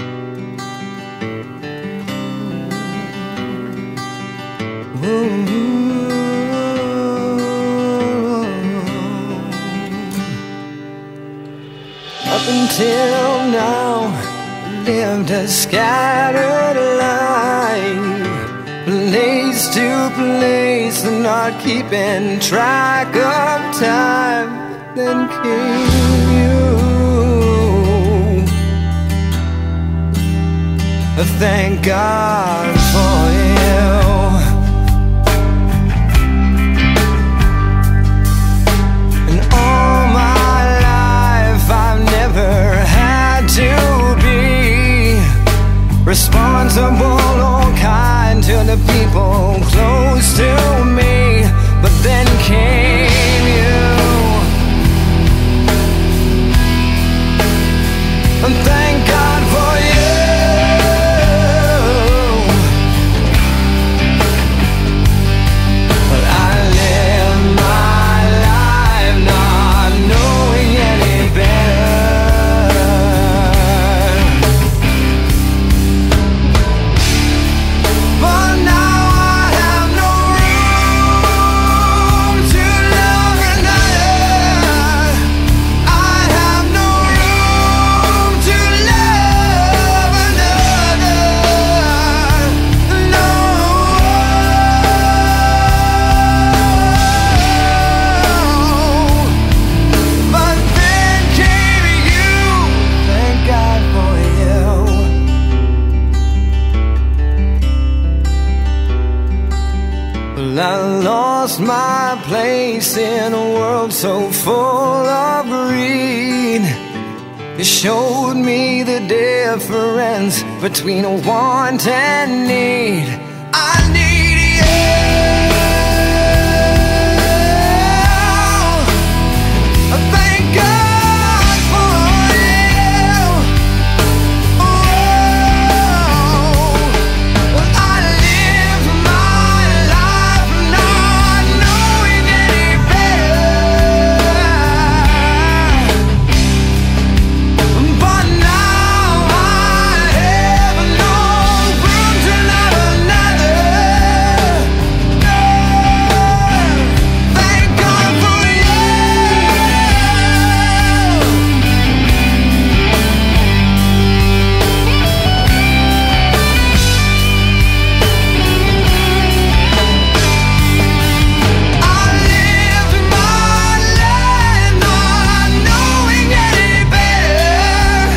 Up until now, lived a scattered life, place to place, not keeping track of time. Then came you. Thank God for you. And all my life I've never had to be responsible or kind to the people close to me. But then came you. And thank God for you. But I live my life not knowing any better. But now I have no room to love another. I have no room to love another. No. But then came you. Thank God for you. Well, I lost my place in a world so full of greed. It showed me the difference between want and need. I need you. Thank God for you. Well, I live my life not knowing any better. But now I have no room to love another. Thank God for you. I lived my life not knowing any better.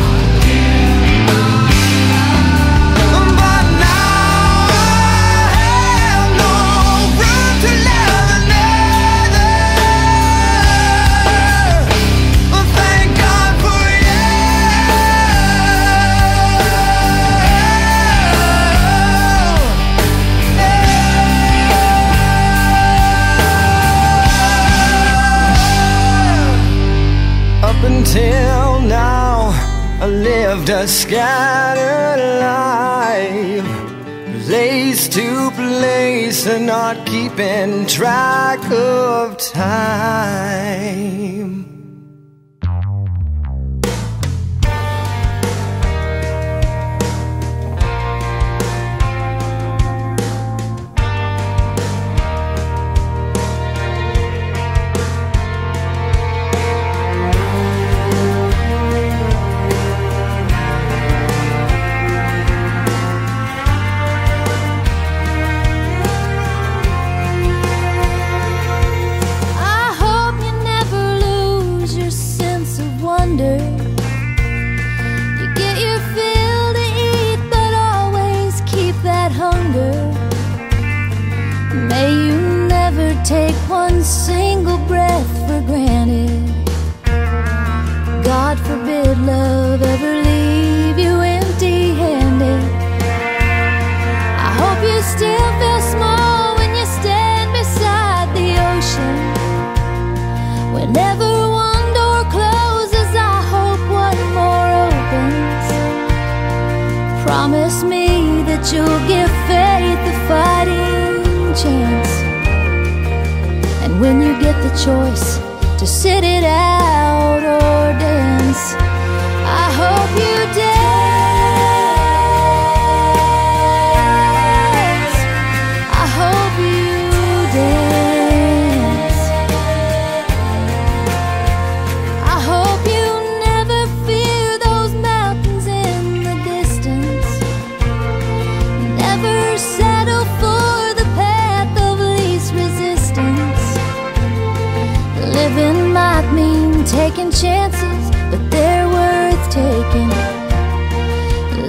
But now I have no room to love another. Thank God for you. Up until now, I lived a scattered life, place to place, and not keeping track of time. I hope you never lose your sense of wonder. You get your fill to eat, but always keep that hunger. May you never take one single breath for granted. God forbid love ever leave you empty-handed. I hope you still feel small when you stand beside the ocean. Whenever one door closes, I hope one more opens. Promise me that you'll give faith a fighting chance. And when you get the choice to sit it out or dance, I hope you dance.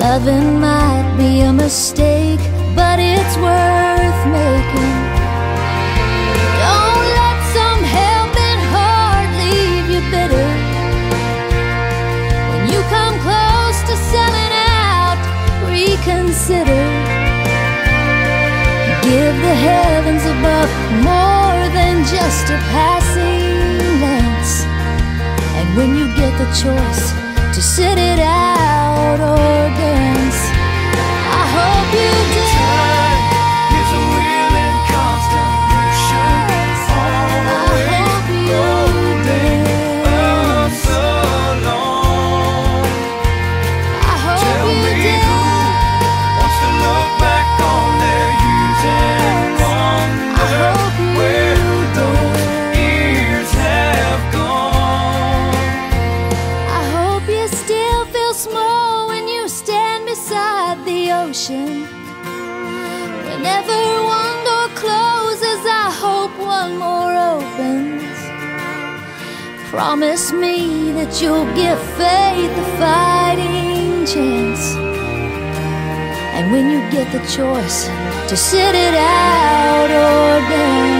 Loving might be a mistake, but it's worth making. Don't let some helping heart leave you bitter. When you come close to selling out, reconsider. Give the heavens above more than just a passing glance. And when you get the choice to sit it out or dance, I hope you dance. Time is a wheel in constant motion. Always rolling us along. I hope Tell you me dance. who wants to look back on their years and wonder where those years have gone. I hope you still feel small when you stand beside the ocean. Whenever one door closes, I hope one more opens. Promise me that you'll give faith a fighting chance. And when you get the choice to sit it out or dance,